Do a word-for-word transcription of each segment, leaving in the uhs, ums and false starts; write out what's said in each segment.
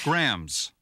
grams.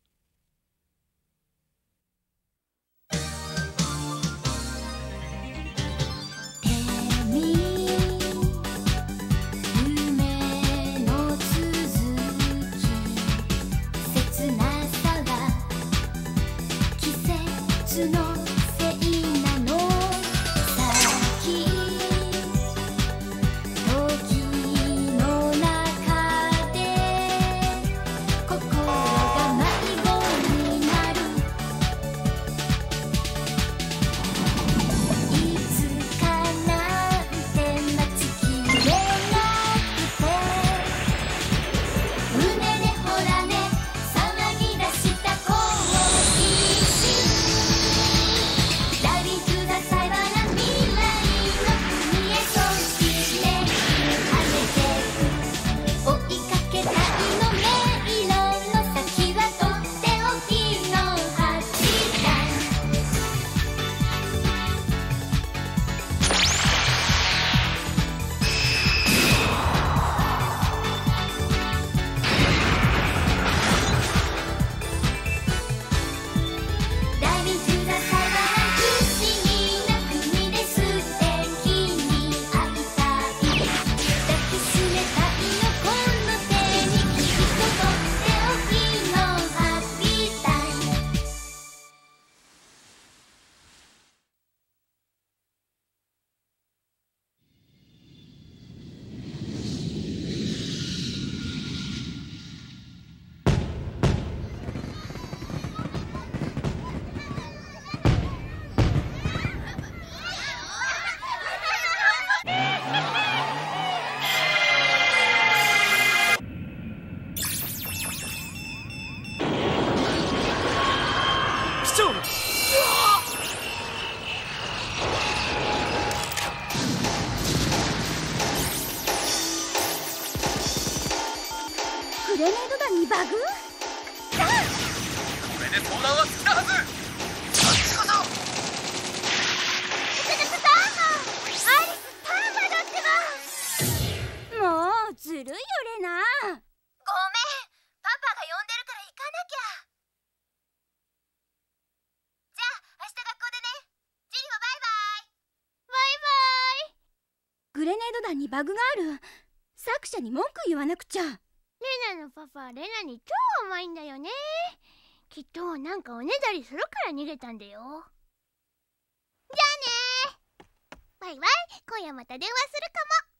グレネード弾にバグがある。作者に文句言わなくちゃ。 レナのパパはレナに超甘いんだよね。きっとなんかおねだりするから逃げたんだよ。じゃあねー。バイバイ。今夜また電話するかも。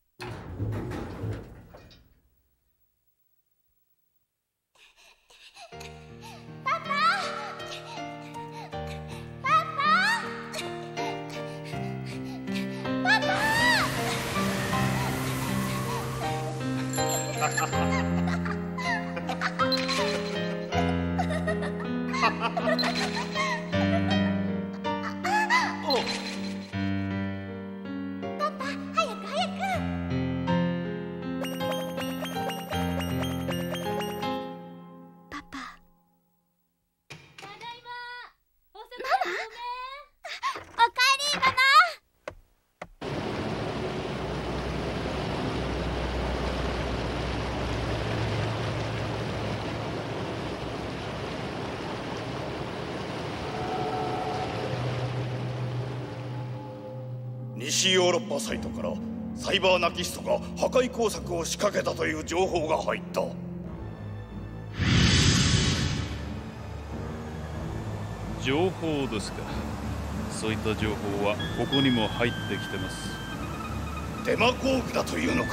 パパパパパパ西ヨーロッパサイトからサイバーナキストが破壊工作を仕掛けたという情報が入った。 情報ですか。そういった情報はここにも入ってきてます。 デマゴーグだというのか。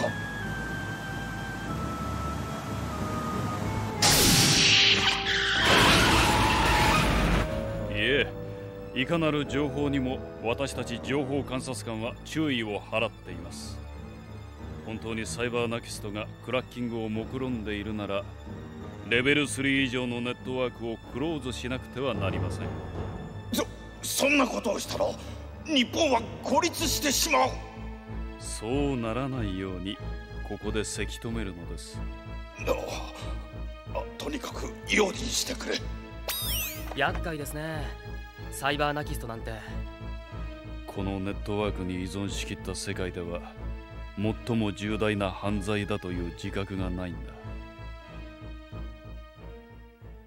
いえ、いかなる情報にも私たち情報監察官は注意を払っています。本当にサイバーナキストがクラッキングを目論んでいるなら、レベルスリー以上のネットワークをクローズしなくてはなりません。 そ、そんなことをしたら日本は孤立してしまう。 そうならないようにここでせき止めるのです。 あ、とにかく用心してくれ。 厄介ですね、サイバーナキストなんて。 このネットワークに依存しきった世界では最も重大な犯罪だという自覚がないんだ。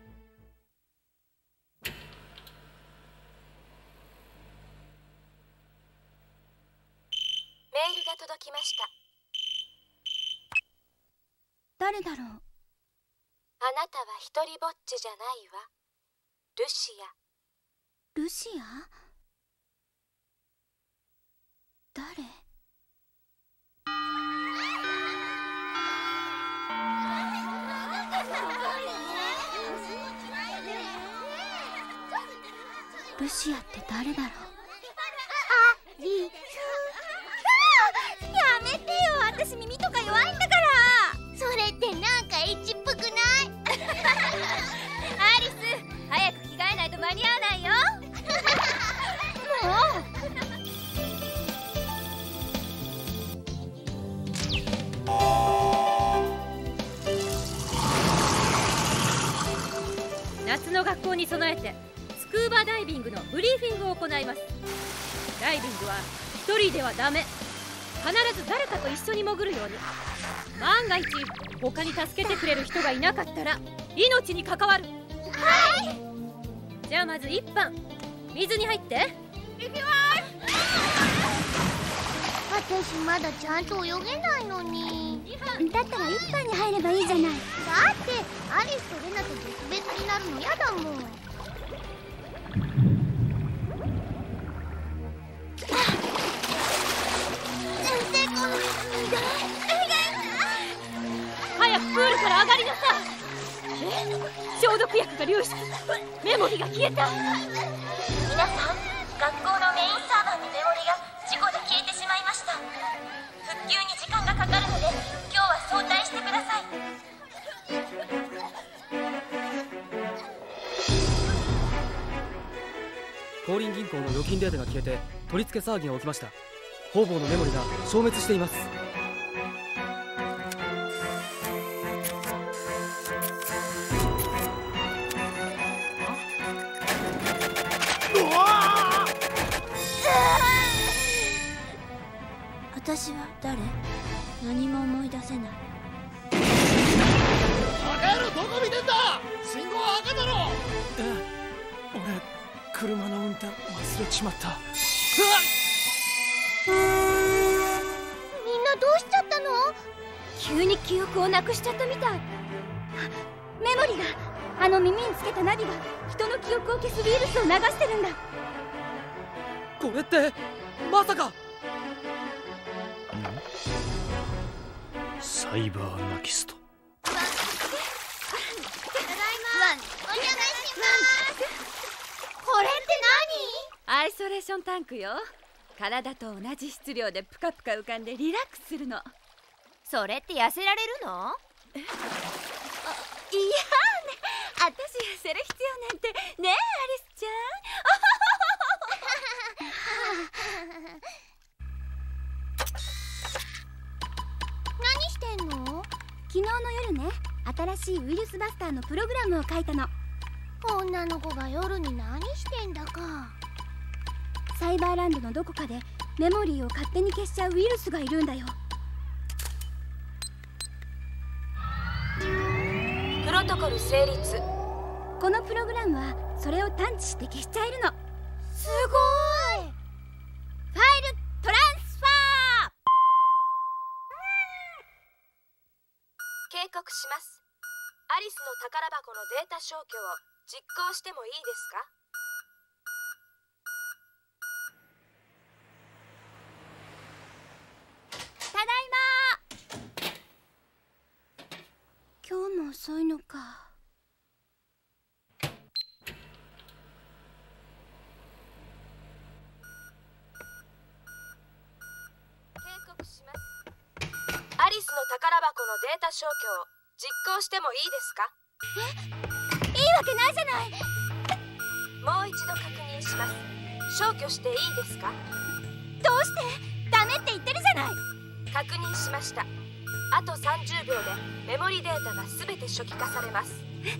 誰だろう。 あなたは一人ぼっちじゃないわ。ルシア。 ルシア？誰？ルシアって誰だろう。 ありやめてよ、私耳とか弱いんだから。 それってなんかエッチっぽくない？ アリス、早く着替えないと間に合わないよ。 夏の学校に備えてスクーバダイビングのブリーフィングを行います。ダイビングは一人ではダメ。必ず誰かと一緒に潜るように。万が一他に助けてくれる人がいなかったら命に関わる。 はい。 じゃあまず一班、水に入って。 行きます。私まだちゃんと泳げないのに。 だったら一班に入ればいいじゃない。だってアリスとレナと別々になるのやだもん。 早くプールから上がりなさい。消毒薬が流出、メモリが消えた。 皆さん、学校のメインサーバーのメモリが事故で消えてしまいました。復旧に時間がかかるので今日は早退してください。 光林銀行の預金データが消えて取り付け騒ぎが起きました。方々のメモリが消滅しています。 私は誰？何も思い出せない。 バカ野郎、どこ見てんだ！信号は赤だろ！ ええ、俺車の運転忘れちまった。うわっ！ みんなどうしちゃったの？ 急に記憶をなくしちゃったみたい。メモリが、あの耳につけたナビが人の記憶を消すウイルスを流してるんだ。 これってまさか。 サイバーナキスト。 ただいま。お願いします。これってアイソレーションタンクよ。体と同じ質量でプカプカ浮かんでリラックスするの。 それって痩せられるの？え？あ、いやね、私痩せる必要なんてねえ、アリスちゃん。 何してんの？ 昨日の夜ね、新しいウイルスバスターのプログラムを書いたの。 女の子が夜に何してんだか。 サイバーランドのどこかでメモリーを勝手に消しちゃうウイルスがいるんだよ。 プロトコル成立。 このプログラムはそれを探知して消しちゃえるの。 すごい。 ファイルトランスファー。 警告します。アリスの宝箱のデータ消去を実行してもいいですか？ ただいま。今日も遅いのか。 警告します。アリスの宝箱のデータ消去を実行してもいいですか？ え？いいわけないじゃない。 もう一度確認します。消去していいですか？ どうして？ダメって言ってるじゃない。 確認しました。あとさんじゅうびょうでメモリデータがすべて初期化されます。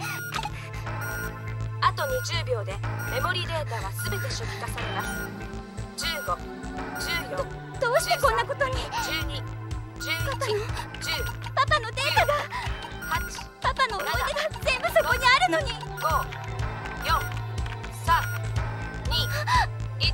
あとにじゅうびょうでメモリデータはすべて初期化されます。じゅうご、じゅうよん、 どうしてこんなことに。 じゅうに、じゅういち、じゅう、 パパのデータが。 はち、 パパの思い出が全部そこにあるのに。 ご、よん、さん、に、いち。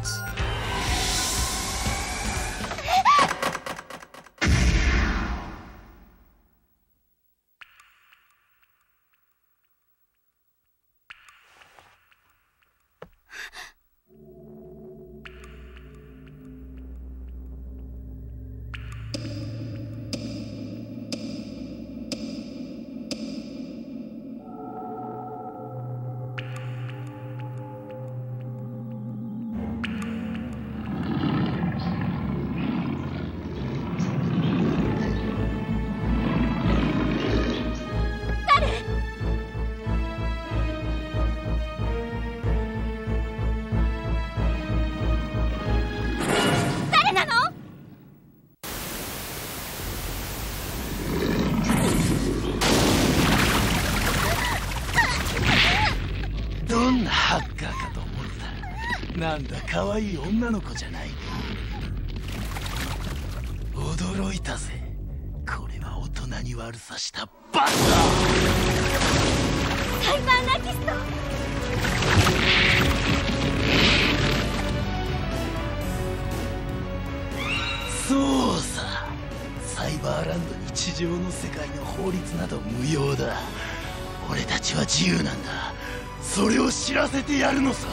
なんだ可愛い女の子じゃないか。驚いたぜ。これは大人に悪さしたバカだ。 サイバーナキスト。 そうさ、サイバーランドに地上の世界の法律など無用だ。俺たちは自由なんだ。それを知らせてやるのさ。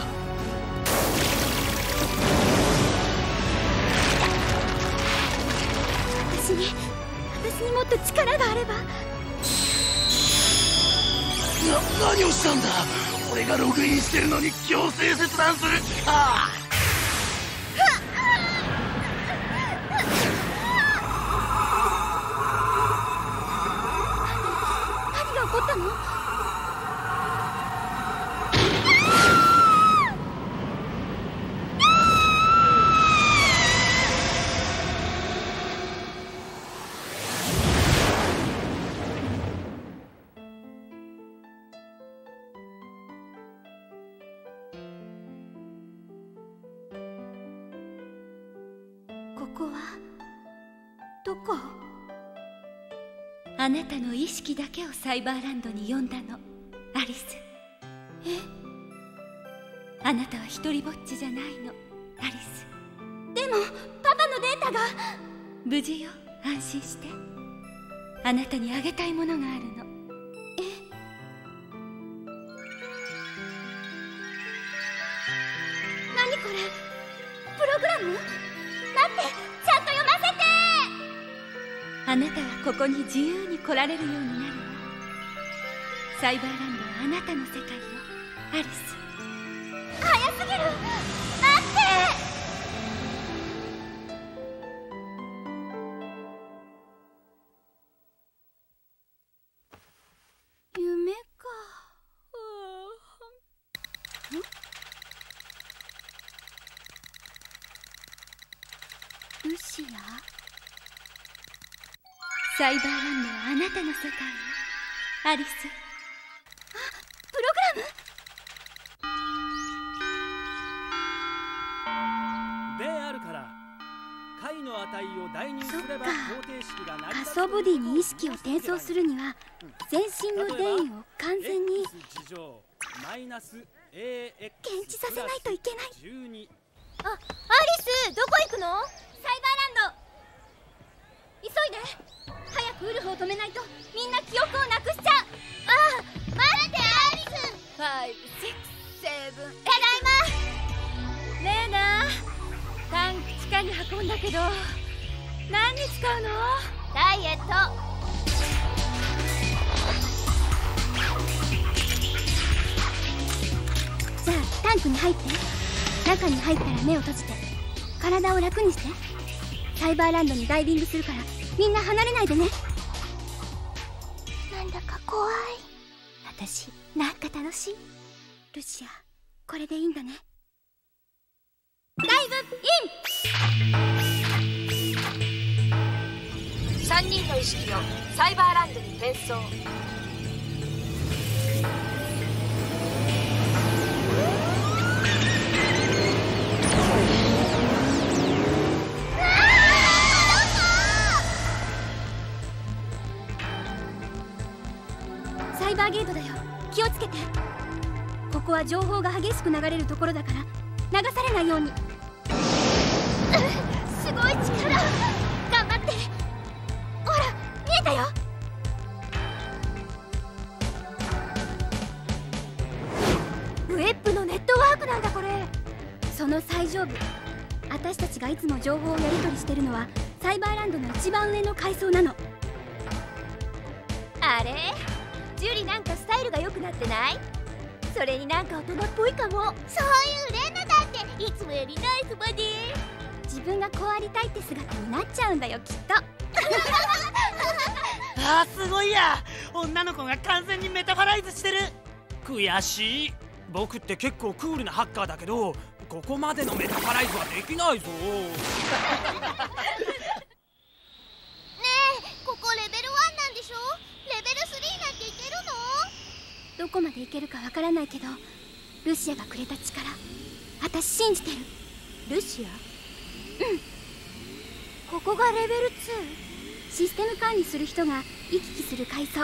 私に私にもっと力があれば。 な、何をしたんだ。俺がログインしてるのに強制切断する気か。 何が起こったの？ここはどこ？ あなたの意識だけをサイバーランドに呼んだの、アリス。 え？ あなたは一人ぼっちじゃないの、アリス。 でもパパのデータが。 無事よ、安心して。あなたにあげたいものがあるの。 え？何これ？プログラム？待って、ちゃんと読ませて。 あなたはここに自由に来られるようになるわ。サイバーランドはあなたの世界よ、アリス。 早すぎる。待って。夢か。ん？ルシア？ サイバーランドはあなたの世界よ、アリス。 あ、プログラム？ であるから解の値を代入すれば方程式が成り立つ。 仮想ボディに意識を転送するには全身の電位を完全に検知させないといけない。 あ、アリス、どこ行くの？ サイバーランド。急いで。早くウルフを止めないとみんな記憶をなくしちゃう。ああ、待ってアリス。 ファイブ、シックス、セブン。 ただいま。 レーナ、タンク地下に運んだけど何に使うの？ ダイエット。じゃあタンクに入って。中に入ったら目を閉じて体を楽にして。サイバーランドにダイビングするからみんな離れないでね。なんだか怖い。私なんか楽しい。ルシア、これでいいんだね。ダイブイン。 さんにんの意識をサイバーランドに転送。 サイバーゲートだよ。気をつけて。ここは情報が激しく流れるところだから流されないように。すごい力。頑張って。ほら見えたよ。ウェッブのネットワークなんだこれ。その最上部。私たちがいつも情報をやり取りしてるのはサイバーランドの一番上の階層なの。あれ、ジュリなんかスタイルが良くなってない？それになんか大人っぽいかも。そういうレナだっていつもよりナイスボディ。自分がこうありたいって姿になっちゃうんだよきっと。 あーすごいや。女の子が完全にメタファライズしてる。悔しい。僕って結構クールなハッカーだけどここまでのメタファライズはできないぞ。 ねえ、ここレベルワンなんでしょ？レベルスリーなんていけるの？ どこまでいけるかわからないけどルシアがくれた力私信じてる。 ルシア？ うん。ここがレベルツー。システム管理する人が行き来する階層。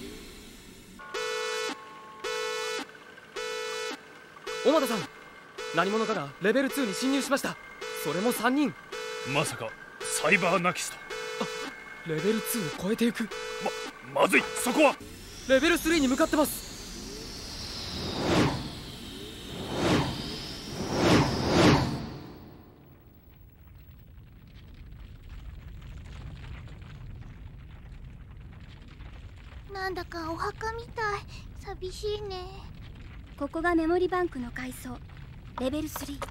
小俣さん、何者かがレベルツーに侵入しました。それもさんにん。 まさかサイバーナキスト？ あ、レベルツーを超えていく。 ままずい。そこはレベルスリーに向かってます。 なんだかお墓みたい。寂しいね。 ここがメモリバンクの階層、レベルスリー。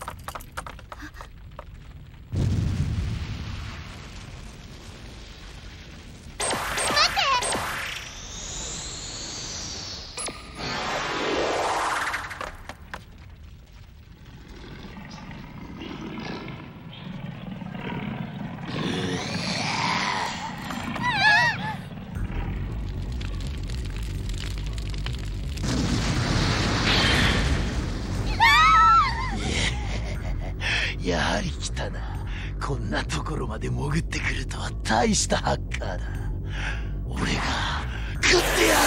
やはり来たな。こんなところまで潜ってくるとは大したハッカーだ。俺が食ってや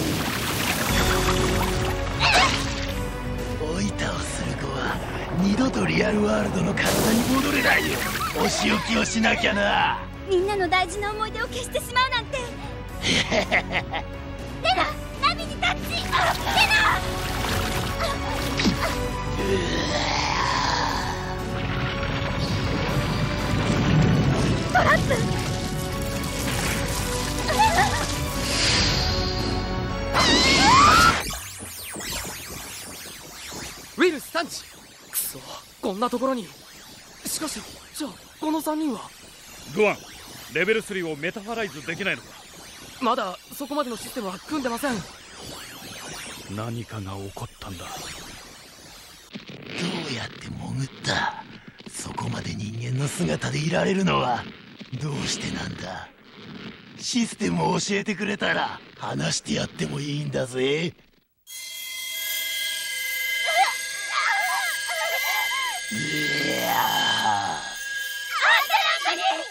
る。おいたをする子は二度とリアルワールドの体に戻れないよ。お仕置きをしなきゃな。 みんなの大事な思い出を消してしまうなんて。レナ、ナビにタッチ。レナトラップ。 ウィルス探知。くそ、こんなところに。しかし、じゃあこのさんにんは。 グワン、レベルスリーをメタファライズできないのか？ まだそこまでのシステムは組んでません。 何かが起こったんだ。どうやって潜った？そこまで人間の姿でいられるのはどうしてなんだ？システムを教えてくれたら話してやってもいいんだぜ。いやあんたなんかに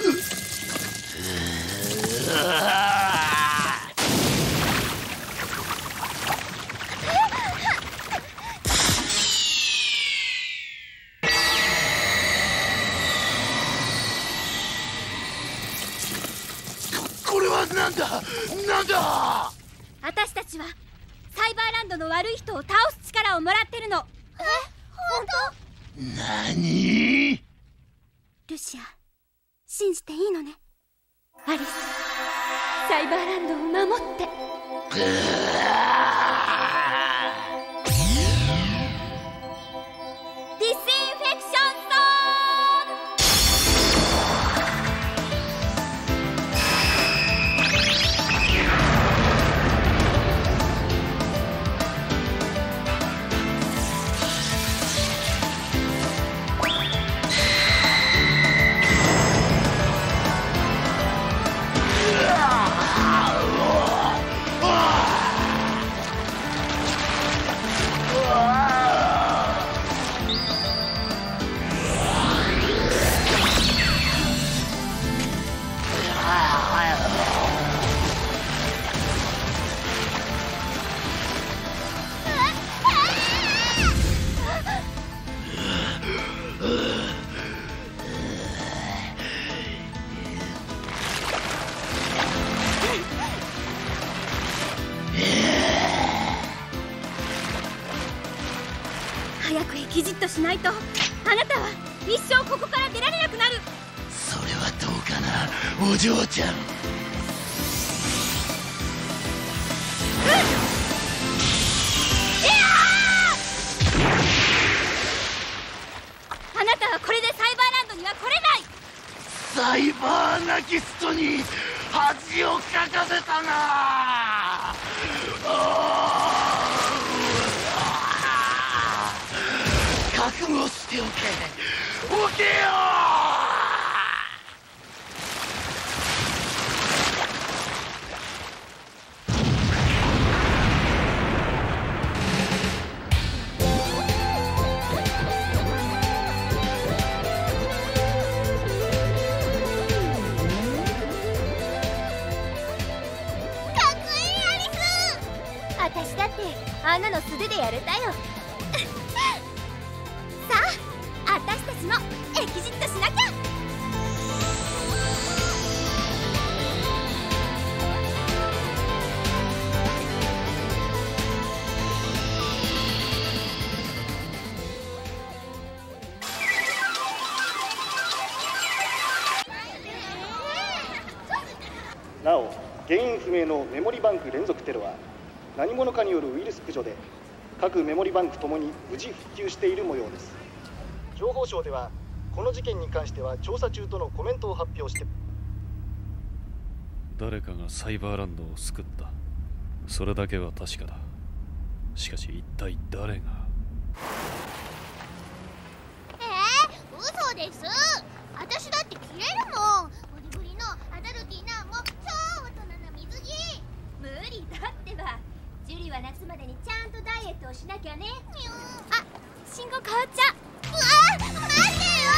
これはなんだなんだ。 私たちはサイバーランドの悪い人を倒す力をもらってるの。え、本当？何？ ルシア、信じていいのね。アリス、サイバーランドを守って。ディスインフェクションスト早くエキジットしないと、あなたは一生ここから出られなくなる。 それはどうかな、お嬢ちゃん。 あなたはこれでサイバーランドには来れない。 サイバーナキストに恥をかかせたな。覚悟しておけ、おけよ。 だってあんなの素手でやれたよさあ私たちもエキジットしなきゃ。 なお、原因不明のメモリバンク連続テロは何者かによるウイルス駆除で各メモリバンクともに無事復旧している模様です。情報省ではこの事件に関しては調査中とのコメントを発表して。 誰かがサイバーランドを救った。それだけは確かだ。しかし一体誰が。 えー、嘘です。私だって切れるもん。ブリブリのアダルティーなもう超大人な水着。 無理だってば。ジュリは夏までにちゃんとダイエットをしなきゃね。あ、信号変わっちゃう。 うわ、待ってよ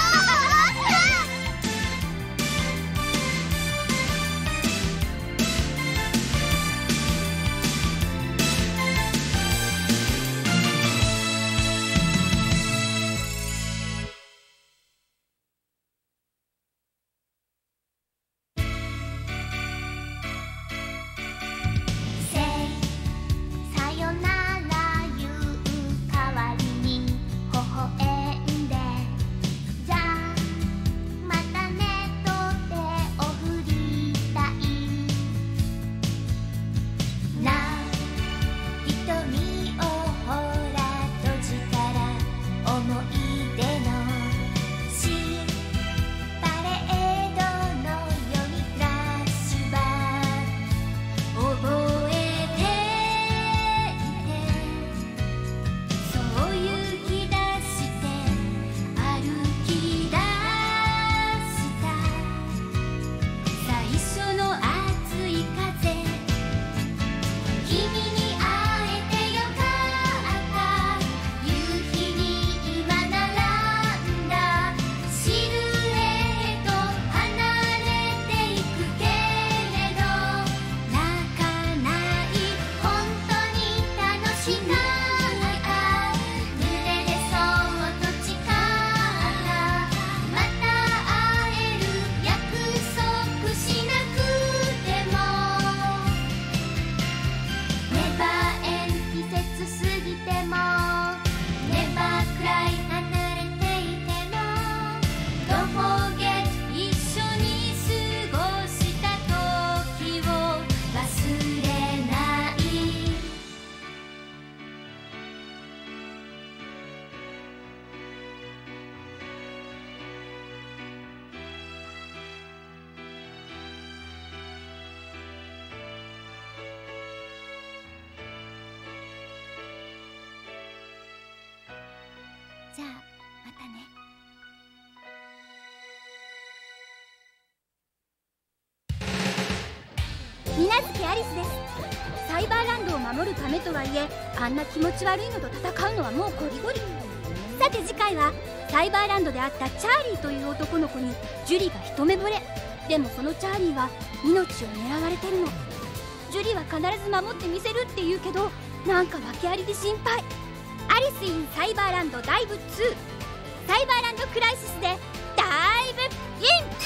じゃあまたね。水無月アリスです。サイバーランドを守るためとはいえあんな気持ち悪いのと戦うのはもうゴリゴリ。さて次回はサイバーランドで会ったチャーリーという男の子にジュリが一目惚れ。でもそのチャーリーは命を狙われてるの。ジュリは必ず守ってみせるって言うけどなんか訳ありで心配。アリス・イン・サイバーランドダイブツー、サイバーランドクライシスでダイブイン。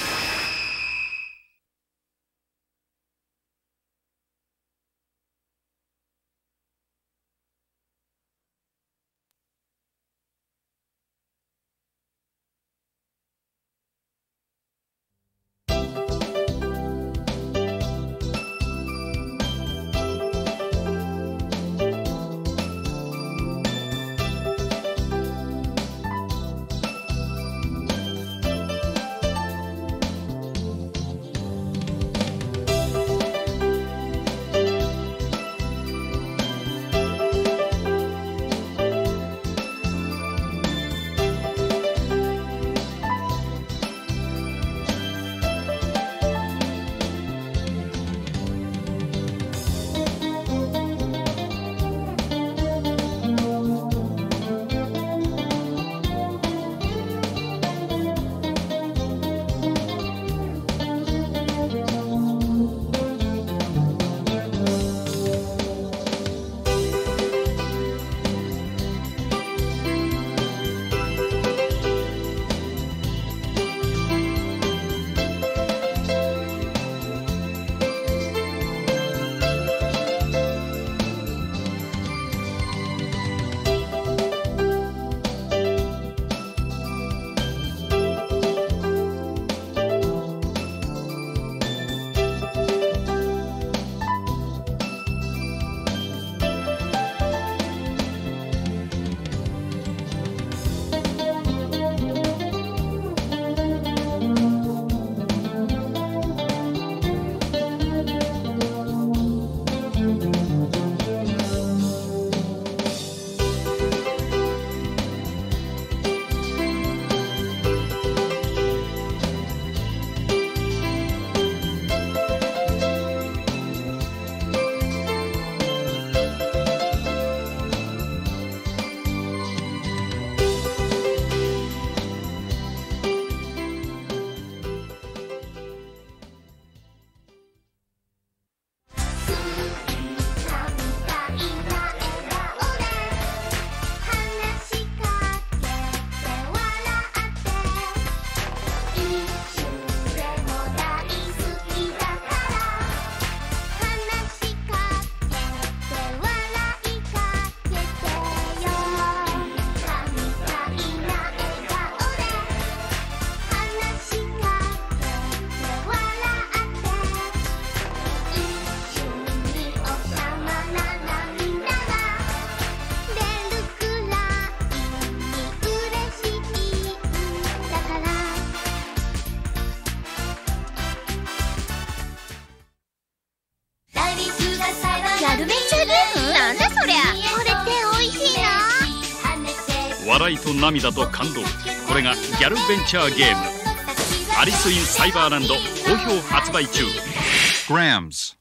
笑いと涙と感動。これがギャルベンチャーゲームアリス・イン・サイバーランド好評発売中。グラムズ。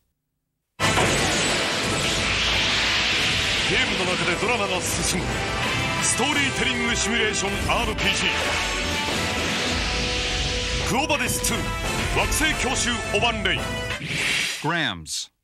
ゲームの中でドラマが進むストーリーテリングシミュレーション アールピージー クオバデスツー惑星教習オバンレイ。 グラムズ。